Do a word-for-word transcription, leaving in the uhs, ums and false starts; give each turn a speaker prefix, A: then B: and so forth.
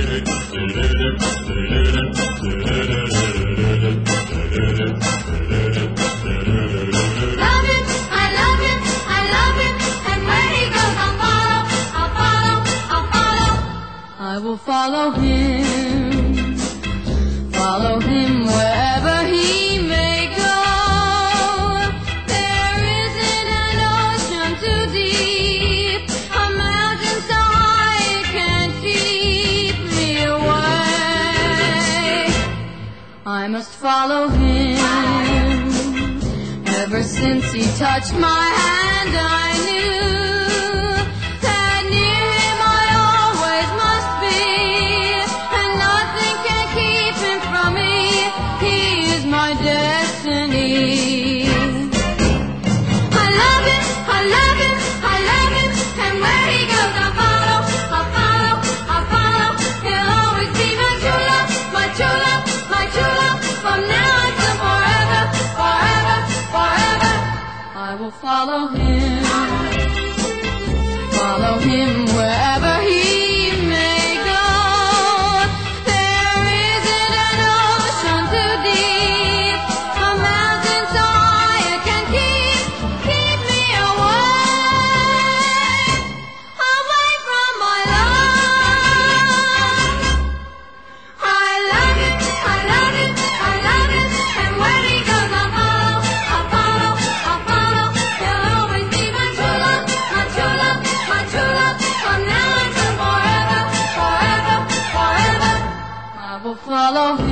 A: I will follow him, follow him wherever he may go. There isn't an ocean too deep, a mountain so high it can't keep me away. I must follow him. Ever since he touched my hand, I knew my destiny. I love him, I love him, I love him, and where he goes I'll follow, I'll follow, I'll follow. He'll always be my true love, my true love, my true love, from now until forever, forever, forever. I will follow him, follow him wherever he may go. There isn't an ocean too deep, follow him.